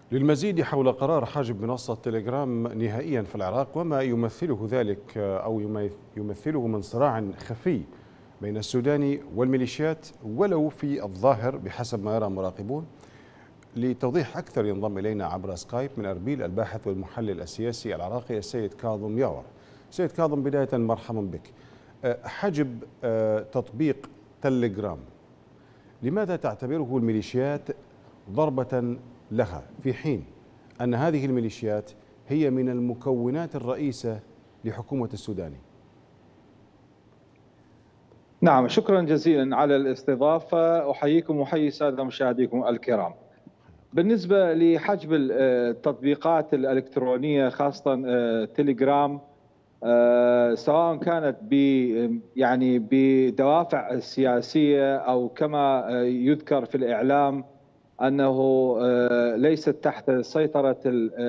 للمزيد حول قرار حجب منصة تليجرام نهائيا في العراق وما يمثله ذلك أو يمثله من صراع خفي بين السوداني والميليشيات ولو في الظاهر بحسب ما يرى مراقبون، لتوضيح أكثر ينضم إلينا عبر سكايب من أربيل الباحث والمحلل السياسي العراقي السيد كاظم ياور. سيد كاظم، بداية مرحبا بك. حجب تطبيق تليجرام، لماذا تعتبره الميليشيات ضربة لها في حين أن هذه الميليشيات هي من المكونات الرئيسة لحكومة السوداني؟ نعم، شكرا جزيلا على الاستضافة. أحييكم وأحيي السادة مشاهديكم الكرام. بالنسبة لحجب التطبيقات الإلكترونية خاصة تليجرام، سواء كانت بدوافع سياسية أو كما يذكر في الإعلام أنه ليست تحت سيطرة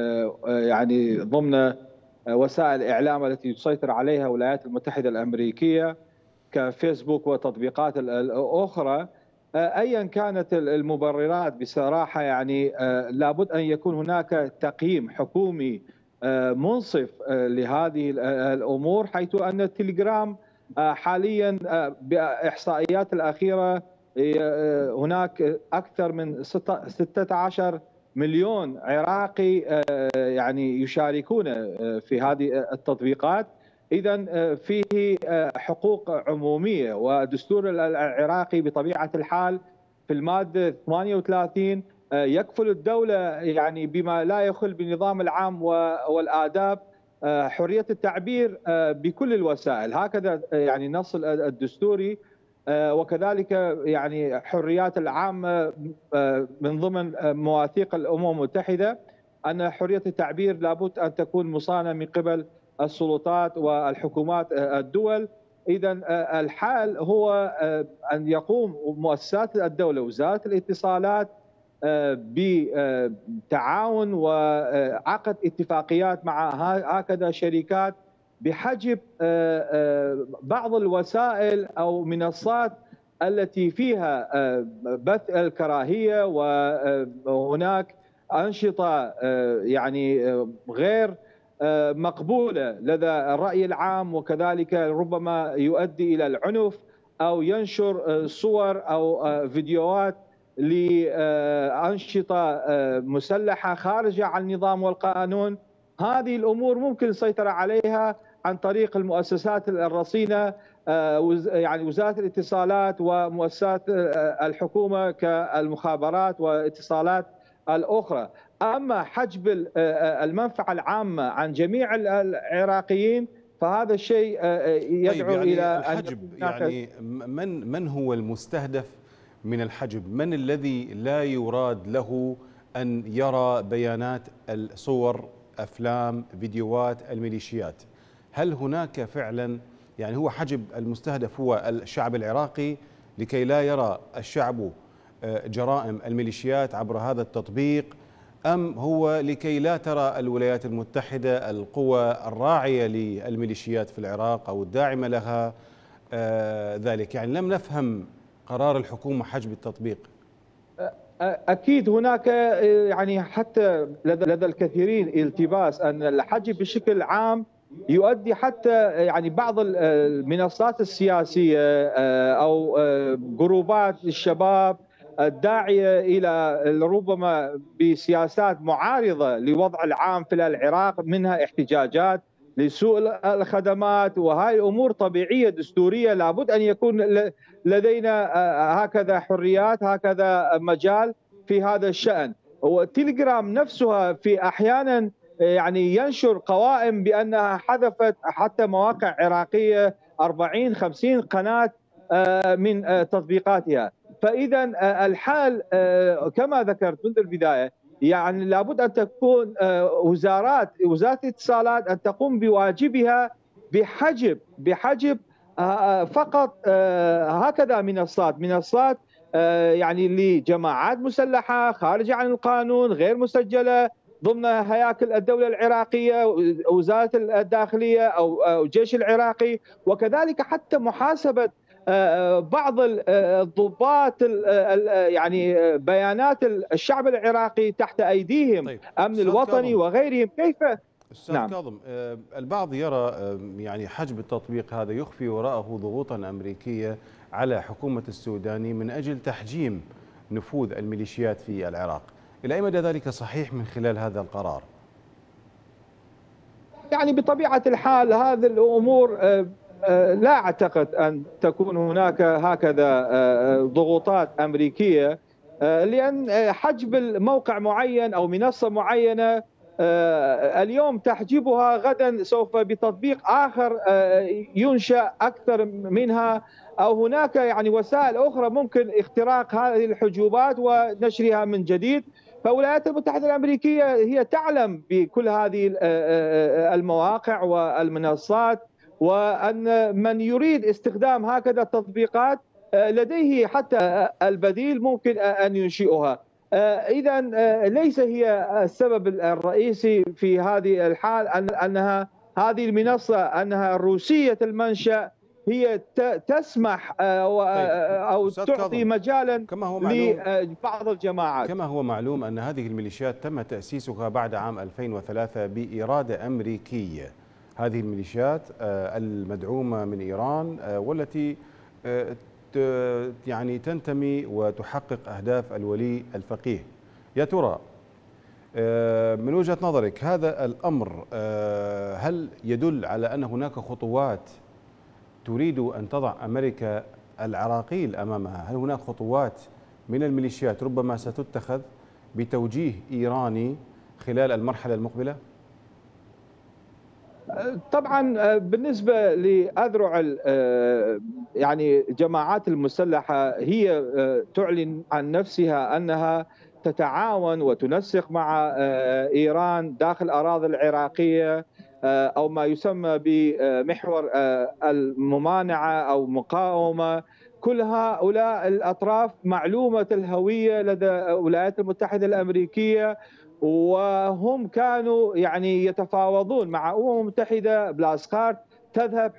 ضمن وسائل الإعلام التي تسيطر عليها الولايات المتحدة الأمريكية كفيسبوك وتطبيقات الأخرى. أيا كانت المبررات بصراحة لابد أن يكون هناك تقييم حكومي منصف لهذه الأمور، حيث أن التليجرام حاليا بإحصائيات الأخيرة هناك أكثر من 16 مليون عراقي يشاركون في هذه التطبيقات. إذا فيه حقوق عمومية، ودستور العراقي بطبيعة الحال في المادة 38 يكفل الدولة بما لا يخل بالنظام العام والآداب حرية التعبير بكل الوسائل، هكذا النص الدستوري، وكذلك حريات العامة من ضمن مواثيق الأمم المتحدة أن حرية التعبير لابد أن تكون مصانة من قبل السلطات والحكومات الدول. إذا الحال هو أن يقوم مؤسسات الدولة، وزارة الاتصالات، بتعاون وعقد اتفاقيات مع هكذا شركات بحجب بعض الوسائل أو منصات التي فيها بث الكراهية، وهناك أنشطة غير مقبولة لدى الرأي العام، وكذلك ربما يؤدي إلى العنف أو ينشر صور أو فيديوهات لأنشطة مسلحة خارجة عن النظام والقانون. هذه الأمور ممكن السيطرة عليها عن طريق المؤسسات الرصينة، وزارة الاتصالات ومؤسسات الحكومة كالمخابرات والاتصالات الأخرى. أما حجب المنفعة العامة عن جميع العراقيين فهذا الشيء يدعو طيب، إلى الحجب من هو المستهدف من الحجب؟ من الذي لا يراد له أن يرى بيانات الصور، أفلام، فيديوهات الميليشيات؟ هل هناك فعلا هو حجب المستهدف هو الشعب العراقي لكي لا يرى الشعب جرائم الميليشيات عبر هذا التطبيق، أم هو لكي لا ترى الولايات المتحدة القوى الراعية للميليشيات في العراق أو الداعمة لها ذلك؟ لم نفهم قرار الحكومة حجب التطبيق. أكيد هناك حتى لدى الكثيرين التباس أن الحجب بشكل عام يؤدي حتى بعض المنصات السياسية أو جروبات الشباب الداعية إلى ربما بسياسات معارضة لوضع العام في العراق، منها احتجاجات لسوء الخدمات، وهذه أمور طبيعية دستورية لابد أن يكون لدينا هكذا حريات، هكذا مجال في هذا الشأن. والتليجرام نفسها في أحيانا ينشر قوائم بأنها حذفت حتى مواقع عراقية 40-50 قناة من تطبيقاتها. فإذا الحال كما ذكرت منذ البداية لابد أن تكون وزارة الاتصالات أن تقوم بواجبها بحجب فقط هكذا منصات لجماعات مسلحة خارجة عن القانون، غير مسجلة ضمن هياكل الدولة العراقية، وزارة الداخلية أو الجيش العراقي، وكذلك حتى محاسبة بعض الضباط يعني بيانات الشعب العراقي تحت أيديهم، طيب أمن أستاذ الوطني كاظم، وغيرهم، كيف؟ أستاذ نعم. كاظم، البعض يرى يعني حجب التطبيق هذا يخفي وراءه ضغوطا أمريكية على حكومة السوداني من أجل تحجيم نفوذ الميليشيات في العراق. إلى أي مدى ذلك صحيح من خلال هذا القرار؟ يعني بطبيعة الحال هذه الأمور لا أعتقد أن تكون هناك هكذا ضغوطات أمريكية، لأن حجب الموقع معين أو منصة معينة اليوم تحجبها، غدا سوف بتطبيق آخر ينشأ أكثر منها، أو هناك يعني وسائل أخرى ممكن اختراق هذه الحجوبات ونشرها من جديد. فالولايات المتحدة الأمريكية هي تعلم بكل هذه المواقع والمنصات، وأن من يريد استخدام هكذا تطبيقات لديه حتى البديل ممكن أن ينشئها. إذا ليس هي السبب الرئيسي في هذه الحال أنها هذه المنصة أنها روسية المنشأ، هي تسمح طيب أو أستاذ تعطي كاظم، مجالا كما هو معلوم لبعض الجماعات. كما هو معلوم أن هذه الميليشيات تم تأسيسها بعد عام 2003 بإرادة أمريكية. هذه الميليشيات المدعومة من إيران والتي يعني تنتمي وتحقق أهداف الولي الفقيه. يا ترى من وجهة نظرك هذا الأمر هل يدل على أن هناك خطوات تريد أن تضع أمريكا العراقيل أمامها؟ هل هناك خطوات من الميليشيات ربما ستتخذ بتوجيه إيراني خلال المرحلة المقبلة؟ طبعا بالنسبة لأذرع يعني الجماعات المسلحة، هي تعلن عن نفسها أنها تتعاون وتنسق مع إيران داخل الأراضي العراقية، أو ما يسمى بمحور الممانعة أو مقاومة. كل هؤلاء الأطراف معلومة الهوية لدى الولايات المتحدة الأمريكية، وهم كانوا يعني يتفاوضون مع الأمم المتحدة. بلاسكارت تذهب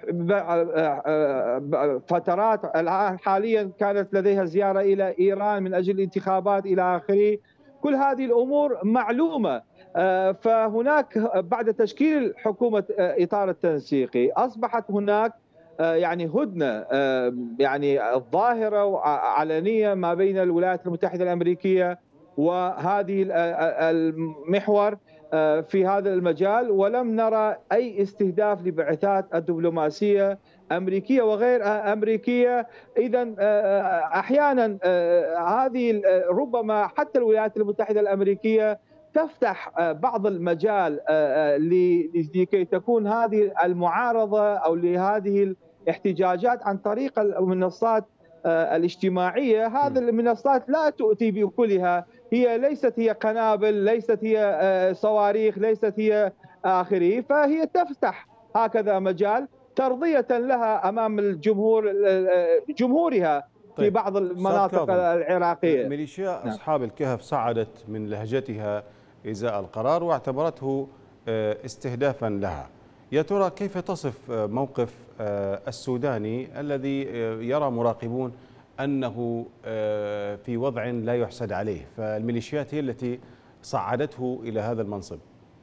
فترات، الآن حاليا كانت لديها زيارة إلى إيران من أجل الانتخابات إلى آخره. كل هذه الأمور معلومة. فهناك بعد تشكيل حكومة إطار التنسيقي أصبحت هناك يعني هدنة يعني ظاهرة وعلنية ما بين الولايات المتحدة الأمريكية وهذه المحور في هذا المجال، ولم نرى أي استهداف لبعثات الدبلوماسية أمريكية وغير أمريكية. إذا أحيانا هذه ربما حتى الولايات المتحدة الأمريكية تفتح بعض المجال لكي تكون هذه المعارضة أو لهذه الاحتجاجات عن طريق المنصات الاجتماعية. هذه المنصات لا تؤتي بكلها، هي ليست هي قنابل، ليست هي صواريخ، ليست هي آخره، فهي تفتح هكذا مجال ترضية لها أمام الجمهور جمهورها في طيب بعض أستاذ المناطق كاظم، العراقية. ميليشيا نعم. أصحاب الكهف صعدت من لهجتها إزاء القرار واعتبرته استهدافا لها. يا ترى كيف تصف موقف السوداني الذي يرى مراقبون أنه في وضع لا يحسد عليه، فالميليشيات هي التي صعدته إلى هذا المنصب؟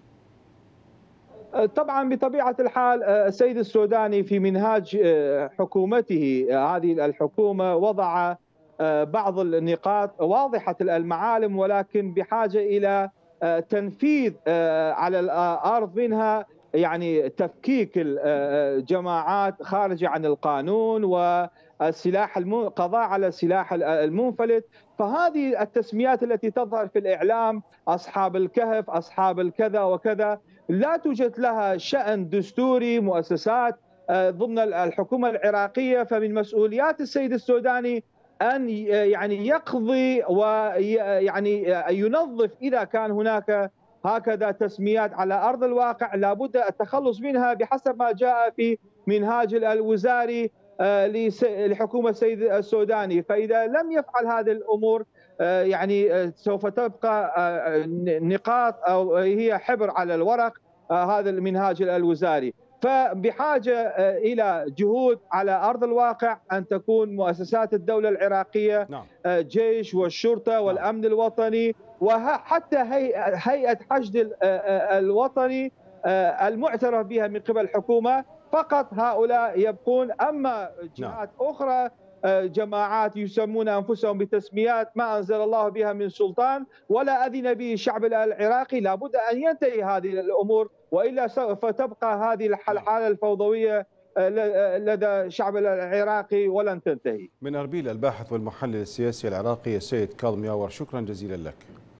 طبعا بطبيعة الحال السيد السوداني في منهاج حكومته، هذه الحكومة وضع بعض النقاط واضحة المعالم، ولكن بحاجة إلى تنفيذ على الأرض، منها يعني تفكيك الجماعات خارجة عن القانون، والسلاح قضاء على السلاح المنفلت. فهذه التسميات التي تظهر في الإعلام، أصحاب الكهف، أصحاب الكذا وكذا، لا توجد لها شأن دستوري، مؤسسات ضمن الحكومة العراقية. فمن مسؤوليات السيد السوداني أن يعني يقضي ويعني ينظف إذا كان هناك هكذا تسميات على أرض الواقع، لابد التخلص منها بحسب ما جاء في منهاج الوزاري لحكومة السيد السوداني. فإذا لم يفعل هذه الأمور يعني سوف تبقى نقاط أو هي حبر على الورق هذا المنهاج الوزاري. فبحاجة إلى جهود على أرض الواقع، أن تكون مؤسسات الدولة العراقية، نعم. الجيش والشرطة والأمن الوطني، وحتى هيئة حشد الوطني المعترف بها من قبل الحكومة، فقط هؤلاء يبقون. أما جهات أخرى، جماعات يسمون أنفسهم بتسميات ما أنزل الله بها من سلطان ولا أذن به الشعب العراقي، لابد أن ينتهي هذه الأمور، وإلا سوف تبقى هذه الحالة الفوضوية لدى الشعب العراقي ولن تنتهي. من أربيل الباحث والمحلل السياسي العراقي السيد كاظم ياور، شكرا جزيلا لك.